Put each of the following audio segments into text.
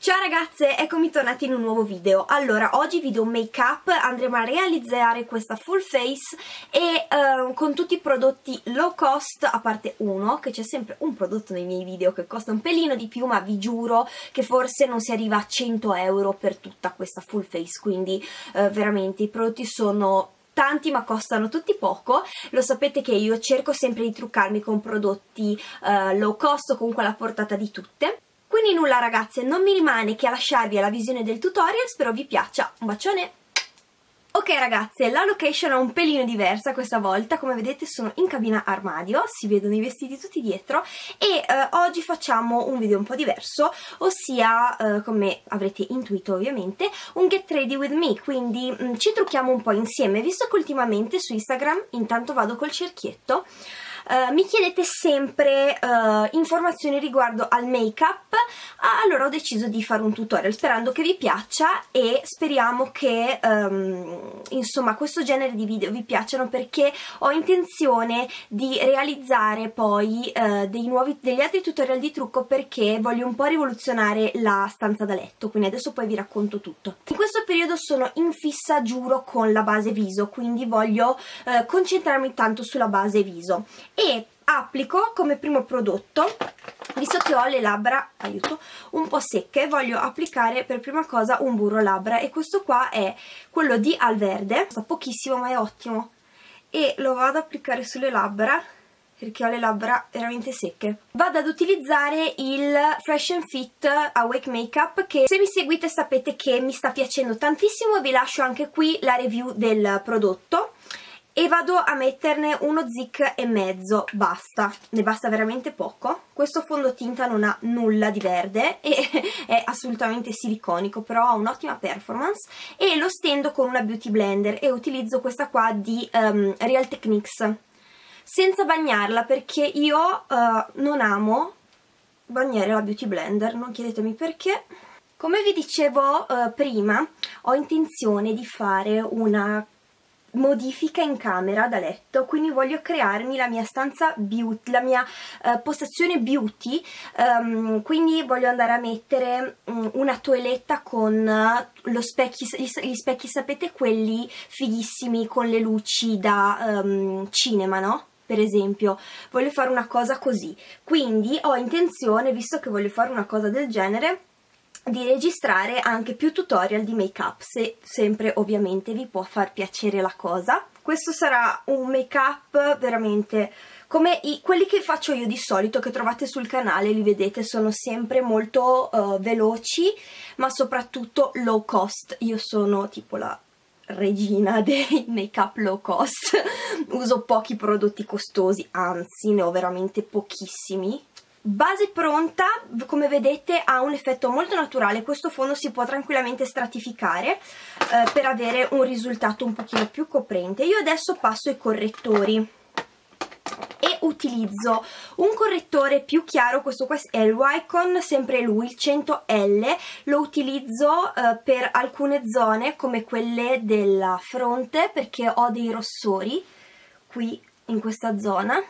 Ciao ragazze, eccomi tornati in un nuovo video. Allora, oggi video make up, andremo a realizzare questa full face e con tutti i prodotti low cost, a parte uno, che c'è sempre un prodotto nei miei video che costa un pelino di più, ma vi giuro che forse non si arriva a 100 euro per tutta questa full face, quindi veramente i prodotti sono tanti ma costano tutti poco. Lo sapete che io cerco sempre di truccarmi con prodotti low cost o comunque alla portata di tutte. Quindi nulla ragazze, non mi rimane che lasciarvi alla visione del tutorial, spero vi piaccia, un bacione! Ok ragazze, la location è un pelino diversa questa volta, come vedete sono in cabina armadio, si vedono i vestiti tutti dietro e oggi facciamo un video un po' diverso, ossia, come avrete intuito ovviamente, un get ready with me, quindi ci trucchiamo un po' insieme, visto che ultimamente su Instagram, intanto vado col cerchietto, mi chiedete sempre informazioni riguardo al make up, allora ho deciso di fare un tutorial sperando che vi piaccia e speriamo che insomma questo genere di video vi piacciono, perché ho intenzione di realizzare poi degli altri tutorial di trucco, perché voglio un po' rivoluzionare la stanza da letto, quindi adesso poi vi racconto tutto. In questo periodo sono in fissa, giuro, con la base viso, quindi voglio concentrarmi tanto sulla base viso e applico come primo prodotto, visto che ho le labbra, aiuto, un po' secche, voglio applicare per prima cosa un burro labbra e questo qua è quello di Alverde, costa pochissimo ma è ottimo e lo vado ad applicare sulle labbra perché ho le labbra veramente secche. Vado ad utilizzare il Fresh and Fit Awake Makeup, che se mi seguite sapete che mi sta piacendo tantissimo, vi lascio anche qui la review del prodotto. E vado a metterne uno zic e mezzo, basta, ne basta veramente poco. Questo fondotinta non ha nulla di verde e è assolutamente siliconico, però ha un'ottima performance e lo stendo con una beauty blender e utilizzo questa qua di Real Techniques senza bagnarla, perché io non amo bagnare la beauty blender, non chiedetemi perché. Come vi dicevo prima, ho intenzione di fare una modifica in camera da letto, quindi voglio crearmi la mia stanza beauty, la mia postazione beauty, quindi voglio andare a mettere una toeletta con gli specchi, sapete, quelli fighissimi con le luci da cinema, no? Per esempio, voglio fare una cosa così, quindi ho intenzione, visto che voglio fare una cosa del genere, di registrare anche più tutorial di make up, se sempre ovviamente vi può far piacere la cosa. Questo sarà un make up veramente come quelli che faccio io di solito, che trovate sul canale, li vedete, sono sempre molto veloci ma soprattutto low cost. Io sono tipo la regina dei make up low cost uso pochi prodotti costosi, anzi ne ho veramente pochissimi. Base pronta, come vedete ha un effetto molto naturale, questo fondo si può tranquillamente stratificare per avere un risultato un pochino più coprente. Io adesso passo ai correttori e utilizzo un correttore più chiaro, questo qua è il Wycon, sempre lui, il 100L, lo utilizzo per alcune zone come quelle della fronte, perché ho dei rossori qui in questa zona.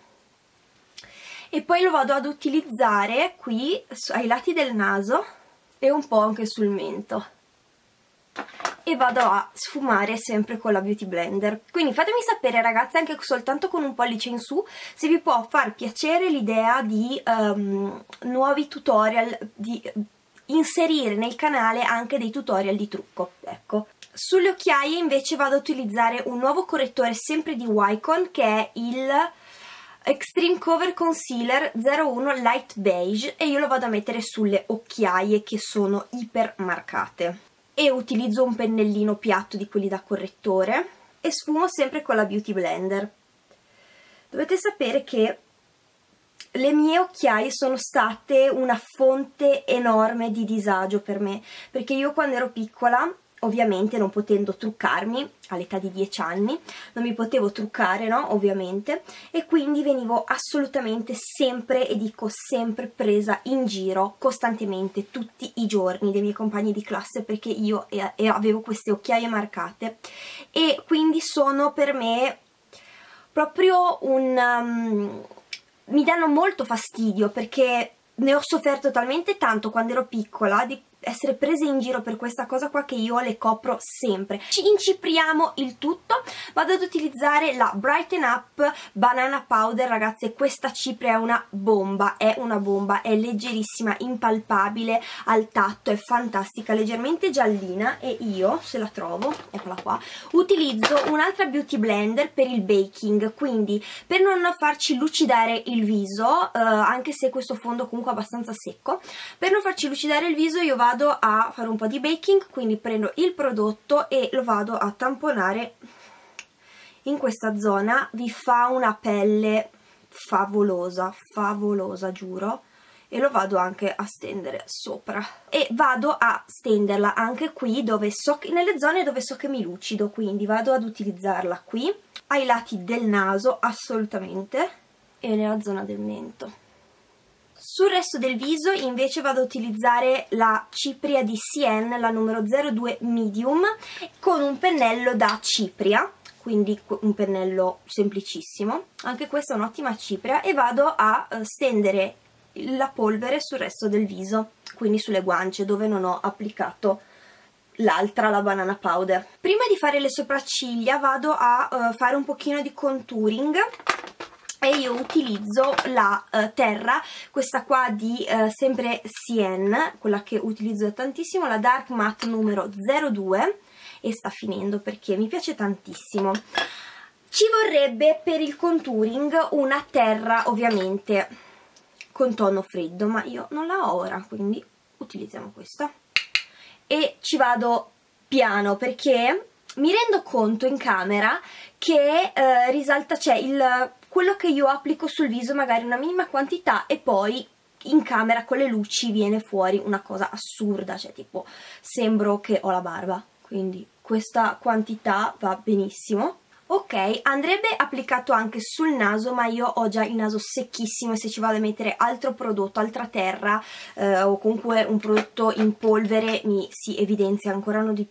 E poi lo vado ad utilizzare qui ai lati del naso e un po' anche sul mento. E vado a sfumare sempre con la beauty blender. Quindi fatemi sapere ragazze, anche soltanto con un pollice in su, se vi può far piacere l'idea di nuovi tutorial, di inserire nel canale anche dei tutorial di trucco, ecco. Sulle occhiaie invece vado ad utilizzare un nuovo correttore sempre di Wycon, che è il Extreme Cover Concealer 01 Light Beige, e io lo vado a mettere sulle occhiaie che sono iper marcate. E utilizzo un pennellino piatto di quelli da correttore e sfumo sempre con la beauty blender. Dovete sapere che le mie occhiaie sono state una fonte enorme di disagio per me, perché io quando ero piccola, ovviamente non potendo truccarmi, all'età di 10 anni, non mi potevo truccare, no? Ovviamente, e quindi venivo assolutamente sempre, e dico sempre, presa in giro costantemente, tutti i giorni, dai miei compagni di classe, perché io avevo queste occhiaie marcate, e quindi sono per me proprio un mi danno molto fastidio, perché ne ho sofferto talmente tanto quando ero piccola di essere prese in giro per questa cosa qua che io le copro sempre. Ci incipriamo il tutto. Vado ad utilizzare la Brighten Up Banana Powder, ragazzi, e questa cipria è una bomba, è leggerissima, impalpabile al tatto, è fantastica, leggermente giallina, e io, se la trovo, eccola qua, utilizzo un'altra Beauty Blender per il baking, quindi per non farci lucidare il viso, anche se questo fondo comunque è abbastanza secco, per non farci lucidare il viso io vado a fare un po' di baking, quindi prendo il prodotto e lo vado a tamponare in questa zona. Vi fa una pelle favolosa, favolosa, giuro, e lo vado anche a stendere sopra, e vado a stenderla anche qui dove so che, nelle zone dove so che mi lucido, quindi vado ad utilizzarla qui ai lati del naso assolutamente, e nella zona del mento. Sul resto del viso invece vado a utilizzare la cipria di Sien, la numero 02 Medium, con un pennello da cipria, quindi un pennello semplicissimo, anche questa è un'ottima cipria, e vado a stendere la polvere sul resto del viso, quindi sulle guance dove non ho applicato l'altra, la banana powder. Prima di fare le sopracciglia vado a fare un pochino di contouring, e io utilizzo la Terra, questa qua di sempre Sien, quella che utilizzo tantissimo, la Dark Matte numero 02, e sta finendo perché mi piace tantissimo. Ci vorrebbe per il contouring una Terra ovviamente con tono freddo, ma io non la ho ora, quindi utilizziamo questa. E ci vado piano perché mi rendo conto in camera che risalta, cioè quello che io applico sul viso magari una minima quantità, e poi in camera con le luci viene fuori una cosa assurda, cioè tipo sembro che ho la barba, quindi questa quantità va benissimo. Ok, andrebbe applicato anche sul naso, ma io ho già il naso secchissimo, e se ci vado a mettere altro prodotto, altra Terra o comunque un prodotto in polvere mi si evidenziano ancora di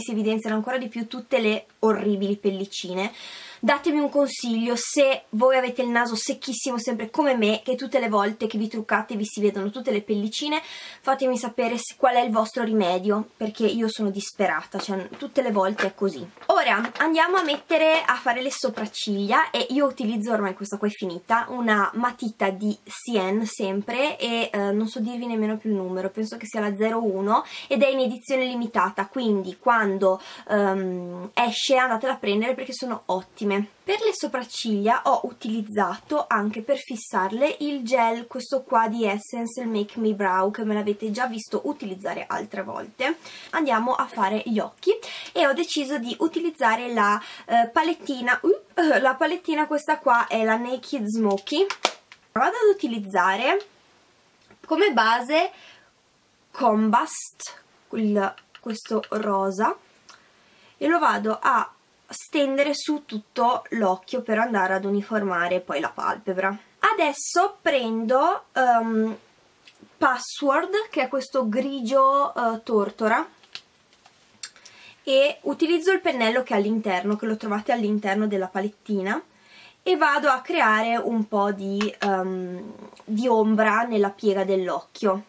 più tutte le orribili pellicine. Datemi un consiglio se voi avete il naso secchissimo sempre come me, che tutte le volte che vi truccate vi si vedono tutte le pellicine. Fatemi sapere qual è il vostro rimedio, perché io sono disperata, cioè tutte le volte è così. Ora andiamo a fare le sopracciglia, e io utilizzo, ormai questa qua è finita, una matita di Sien sempre, e non so dirvi nemmeno più il numero, penso che sia la 01, ed è in edizione limitata, quindi quando esce andatela a prendere perché sono ottime. Per le sopracciglia ho utilizzato, anche per fissarle, il gel, questo qua di Essence, il Make Me Brow, che me l'avete già visto utilizzare altre volte. Andiamo a fare gli occhi, e ho deciso di utilizzare la palettina, questa qua è la Naked Smoky. Vado ad utilizzare come base Combust, questo rosa, e lo vado a stendere su tutto l'occhio per andare ad uniformare poi la palpebra. Adesso prendo Password, che è questo grigio tortora, e utilizzo il pennello che è all'interno, che lo trovate all'interno della palettina, e vado a creare un po' di ombra nella piega dell'occhio.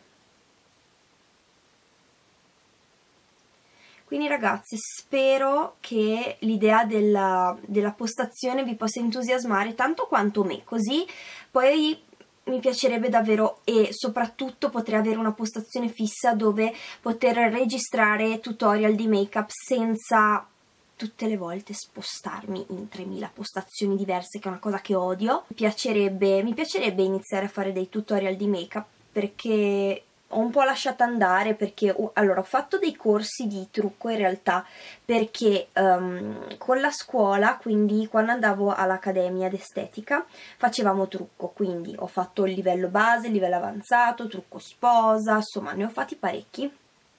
Quindi ragazzi, spero che l'idea della postazione vi possa entusiasmare tanto quanto me, così poi mi piacerebbe davvero, e soprattutto potrei avere una postazione fissa dove poter registrare tutorial di make-up senza tutte le volte spostarmi in 3000 postazioni diverse, che è una cosa che odio. Mi piacerebbe iniziare a fare dei tutorial di make-up, perché ho un po' lasciato andare, perché allora ho fatto dei corsi di trucco in realtà, perché con la scuola, quindi quando andavo all'accademia d'estetica facevamo trucco, quindi ho fatto il livello base, il livello avanzato, trucco sposa, insomma ne ho fatti parecchi.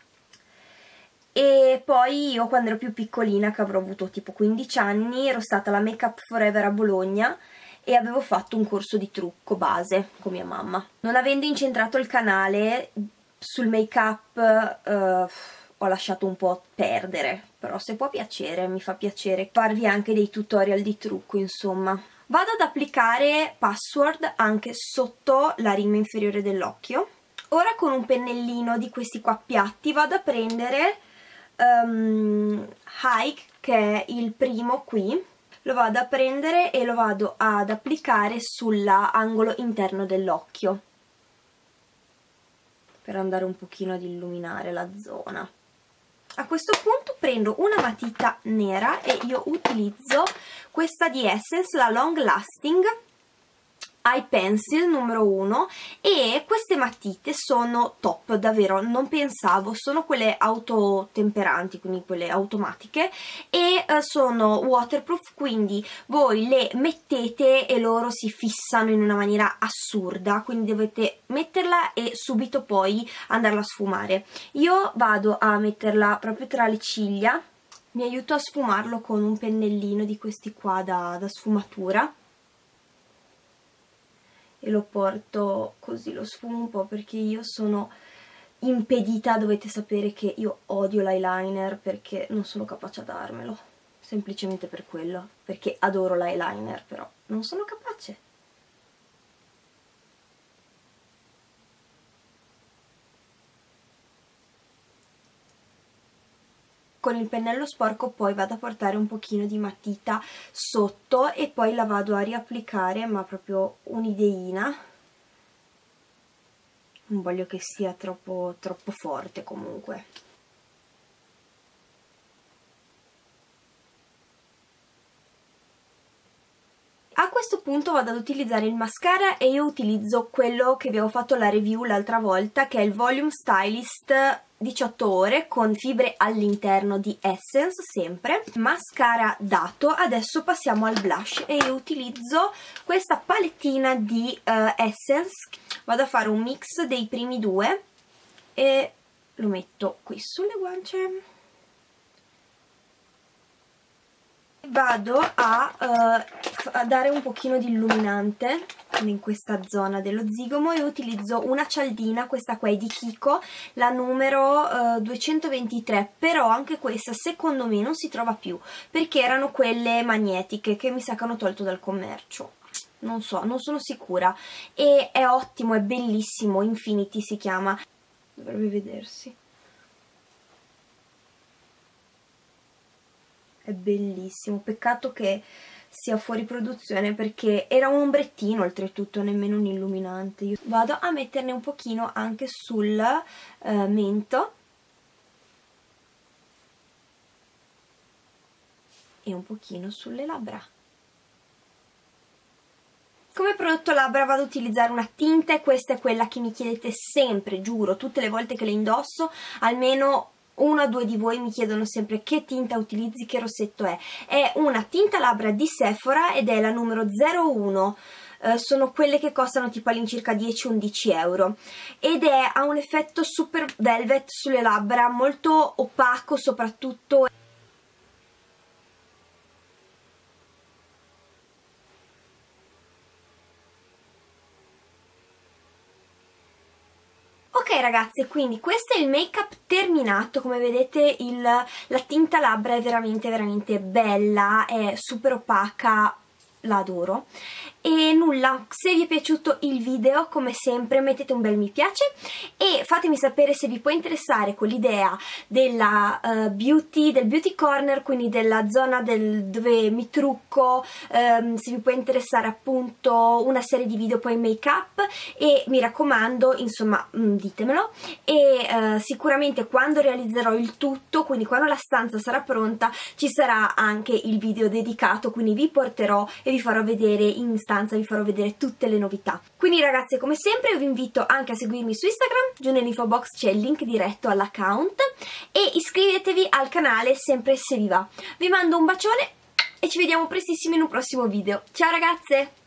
E poi io, quando ero più piccolina, che avrò avuto tipo 15 anni, ero stata alla Make Up Forever a Bologna e avevo fatto un corso di trucco base con mia mamma. Non avendo incentrato il canale sul make up ho lasciato un po' perdere, però se può piacere, mi fa piacere farvi anche dei tutorial di trucco, insomma. Vado ad applicare Password anche sotto la rima inferiore dell'occhio. Ora con un pennellino di questi qua piatti vado a prendere Hike, che è il primo qui, lo vado a prendere e lo vado ad applicare sull'angolo interno dell'occhio per andare un pochino ad illuminare la zona. A questo punto prendo una matita nera e io utilizzo questa di Essence, la Long Lasting Eye Pencil numero 1, e queste matite sono top, davvero, non pensavo, sono quelle autotemperanti, quindi quelle automatiche, e sono waterproof, quindi voi le mettete e loro si fissano in una maniera assurda, quindi dovete metterla e subito poi andarla a sfumare. Io vado a metterla proprio tra le ciglia, mi aiuto a sfumarlo con un pennellino di questi qua da sfumatura, e lo porto così, lo sfumo un po' perché io sono impedita, dovete sapere che io odio l'eyeliner perché non sono capace a darmelo, semplicemente per quello, perché adoro l'eyeliner però non sono capace. Con il pennello sporco poi vado a portare un pochino di matita sotto e poi la vado a riapplicare, ma proprio un'ideina, non voglio che sia troppo forte comunque. A questo punto vado ad utilizzare il mascara e io utilizzo quello che vi avevo fatto la review l'altra volta, che è il Volume Stylist 18 ore con fibre all'interno di Essence, sempre. Mascara dato, adesso passiamo al blush e io utilizzo questa palettina di Essence. Vado a fare un mix dei primi due e lo metto qui sulle guance. Vado a dare un pochino di illuminante in questa zona dello zigomo e utilizzo una cialdina, questa qua è di Kiko, la numero 223, però anche questa secondo me non si trova più perché erano quelle magnetiche che mi sa che hanno tolto dal commercio, non so, non sono sicura, e è ottimo, è bellissimo, Infinity si chiama, dovrebbe vedersi. È bellissimo, peccato che sia fuori produzione perché era un ombrettino, oltretutto nemmeno un illuminante. Io vado a metterne un pochino anche sul mento e un pochino sulle labbra. Come prodotto labbra vado ad utilizzare una tinta e questa è quella che mi chiedete sempre, giuro, tutte le volte che le indosso, almeno uno o due di voi mi chiedono sempre che tinta utilizzi, che rossetto è. È una tinta labbra di Sephora ed è la numero 01. Sono quelle che costano tipo all'incirca 10-11 euro ed ha un effetto super velvet sulle labbra, molto opaco soprattutto. Ok ragazze, quindi questo è il make up terminato, come vedete la tinta labbra è veramente bella, è super opaca, la adoro. E nulla, se vi è piaciuto il video come sempre mettete un bel mi piace e fatemi sapere se vi può interessare quell'idea della del beauty corner, quindi della zona dove mi trucco, se vi può interessare appunto una serie di video poi make up, e mi raccomando, insomma, ditemelo e sicuramente quando realizzerò il tutto, quindi quando la stanza sarà pronta, ci sarà anche il video dedicato, quindi vi porterò e vi farò vedere in stanza, vi farò vedere tutte le novità. Quindi ragazze, come sempre io vi invito anche a seguirmi su Instagram, giù nell'info box c'è il link diretto all'account, e iscrivetevi al canale sempre se vi va. Vi mando un bacione e ci vediamo prestissimo in un prossimo video. Ciao ragazze!